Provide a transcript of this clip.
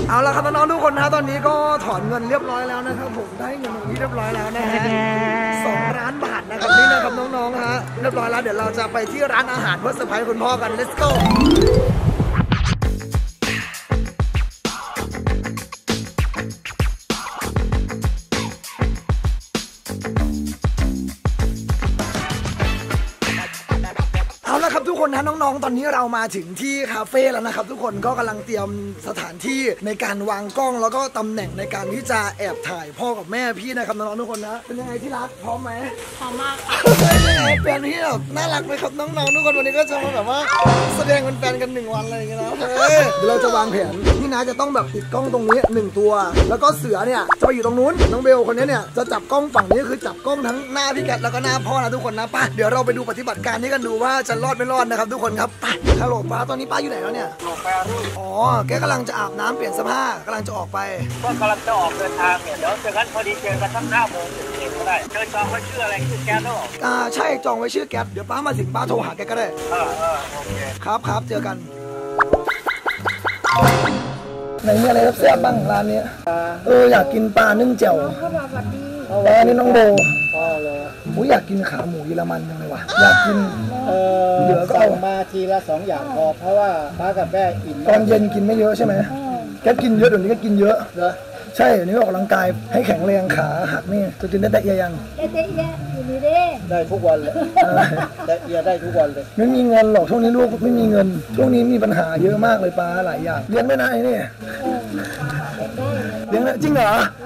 เอาละครับน้องๆทุกคนนะตอนนี้ก็ถอนเงินเรียบร้อยแล้วนะครับผมได้เงินตรงนี้เรียบร้อยแล้วนะฮะ2 ล้านบาทนะครับนี่นะครับน้องๆฮะเรียบร้อยแล้วเดี๋ยวเราจะไปที่ร้านอาหารเพื่อเซอร์ไพรส์คุณพ่อกัน let's goเอาละครับทุกคนนะน้องๆตอนนี้เรามาถึงที่คาเฟ่แล้วนะครับทุกคนก็กำลังเตรียมสถานที่ในการวางกล้องแล้วก็ตำแหน่งในการที่จะแอบถ่ายพ่อกับแม่พี่นะครับน้องๆทุกคนนะเป็นยังไงที่รักพร้อมไหมพร้อมมากค่ะเป็นยังไงแฟนที่แบบน่ารักไหมครับน้องๆทุกคนวันนี้ก็จะมาแบบว่าแสดงเป็นแฟนกัน1 วันอะไรอย่างเงี้ยนะเดี๋ยวเราจะวางแผนที่น้าจะต้องแบบติดกล้องตรงนี้1 ตัวแล้วก็เสือเนี่ยจะไปอยู่ตรงนู้นน้องเบลคนนี้เนี่ยจะจับกล้องฝั่งนี้คือจับกล้องทั้งหน้าพี่แกแล้วก็หน้าพ่อนะทุกคนนะป่ะเดี๋ยวเราไปดูปฏิบัติการนี้กันดูว่าจะรอดไม่รอดนะครับทุกคนครับไปฮัลโหลป้าตอนนี้ป้าอยู่ไหนแล้วเนี่ยลงไปรุ่นอ๋อแกกำลังจะอาบน้ำเปลี่ยนเสื้อผ้ากำลังจะออกไปก็กำลังจะออกเดินทางเนี่ยเดี๋ยวเจอกันพอดีเจอกันทั้ง5 โมงก็ได้เชิญจองไว้ชื่ออะไรชื่อแก๊สเนาะใช่จองไว้ชื่อแก๊สเดี๋ยวป้ามาถึงป้าโทรหาแกก็ได้โอเคครับเจอกันไหนมีอะไรแซ่บบ้างร้านนี้อยากกินปลานึ่งแจ่วแล้วนี่น้องโบอยากกินขาหมูเยอรมันยังไงวะอยากกินเหลือก็เอามาทีละ2 อย่างพอเพราะว่าป้ากับแม่อิ่มตอนเย็นกินไม่เยอะใช่ไหมแกกินเยอะเดี๋ยวนี้ก็กินเยอะเหรอใช่เดี๋ยวนี้ออกกำลังกายให้แข็งแรงขาหักนี่จะกินได้แต่เอียยังได้ทุกวันเลยได้เอียได้ทุกวันเลยไม่มีเงินหรอกช่วงนี้ลูกไม่มีเงินช่วงนี้มีปัญหาเยอะมากเลยป้าหลายอย่างเลี้ยงไม่ได้นี่เลี้ยงได้จริงเหรอ